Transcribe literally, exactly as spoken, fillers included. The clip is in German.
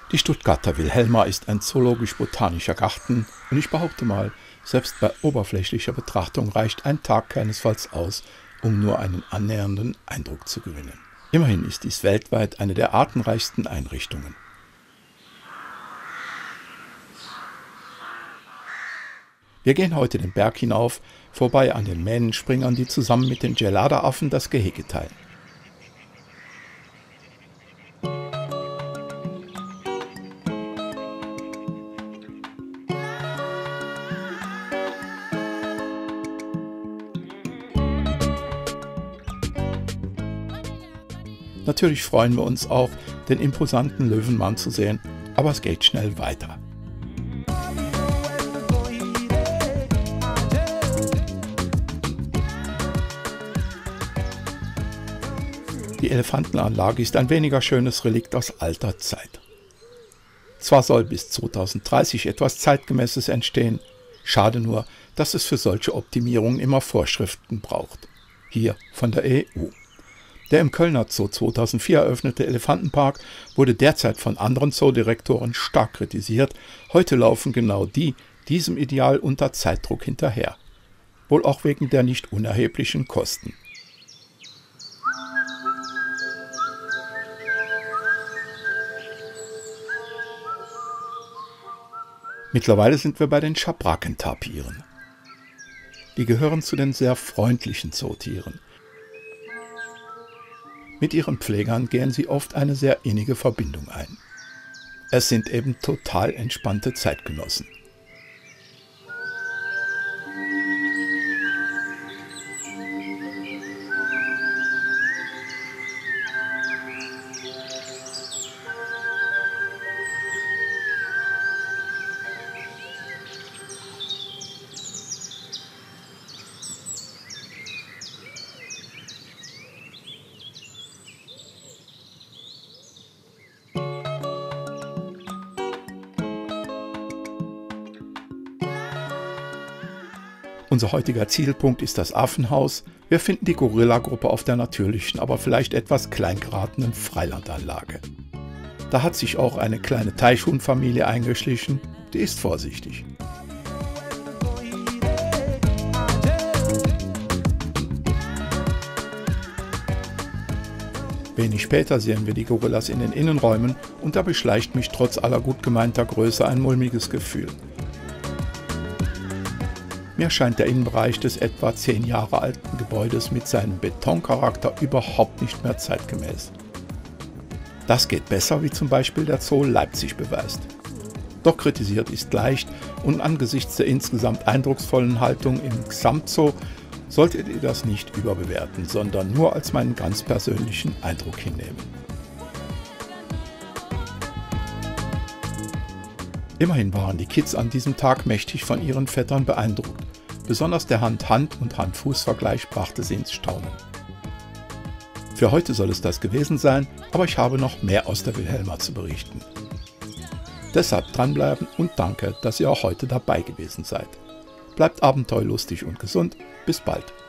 Die Stuttgarter Wilhelma ist ein zoologisch-botanischer Garten und ich behaupte mal, selbst bei oberflächlicher Betrachtung reicht ein Tag keinesfalls aus, um nur einen annähernden Eindruck zu gewinnen. Immerhin ist dies weltweit eine der artenreichsten Einrichtungen. Wir gehen heute den Berg hinauf, vorbei an den Mähnenspringern, die zusammen mit den Gelada-Affen das Gehege teilen. Natürlich freuen wir uns auch, den imposanten Löwenmann zu sehen, aber es geht schnell weiter. Die Elefantenanlage ist ein weniger schönes Relikt aus alter Zeit. Zwar soll bis zweitausenddreißig etwas Zeitgemäßes entstehen, schade nur, dass es für solche Optimierungen immer Vorschriften braucht. Hier von der E U. Der im Kölner Zoo zweitausendvier eröffnete Elefantenpark wurde derzeit von anderen Zoodirektoren stark kritisiert. Heute laufen genau die diesem Ideal unter Zeitdruck hinterher. Wohl auch wegen der nicht unerheblichen Kosten. Mittlerweile sind wir bei den Schabracentapiren. Die gehören zu den sehr freundlichen Zootieren. Mit ihren Pflegern gehen sie oft eine sehr innige Verbindung ein. Es sind eben total entspannte Zeitgenossen. Unser heutiger Zielpunkt ist das Affenhaus. Wir finden die Gorilla-Gruppe auf der natürlichen, aber vielleicht etwas klein geratenen Freilandanlage. Da hat sich auch eine kleine Teichhuhnfamilie eingeschlichen, die ist vorsichtig. Wenig später sehen wir die Gorillas in den Innenräumen und da beschleicht mich trotz aller gut gemeinter Größe ein mulmiges Gefühl. Mir scheint der Innenbereich des etwa zehn Jahre alten Gebäudes mit seinem Betoncharakter überhaupt nicht mehr zeitgemäß. Das geht besser, wie zum Beispiel der Zoo Leipzig beweist. Doch kritisiert ist leicht und angesichts der insgesamt eindrucksvollen Haltung im Gesamtzoo solltet ihr das nicht überbewerten, sondern nur als meinen ganz persönlichen Eindruck hinnehmen. Immerhin waren die Kids an diesem Tag mächtig von ihren Vettern beeindruckt. Besonders der Hand-Hand- und Hand-Fuß-Vergleich brachte sie ins Staunen. Für heute soll es das gewesen sein, aber ich habe noch mehr aus der Wilhelma zu berichten. Deshalb dranbleiben und danke, dass ihr auch heute dabei gewesen seid. Bleibt abenteuerlustig und gesund. Bis bald.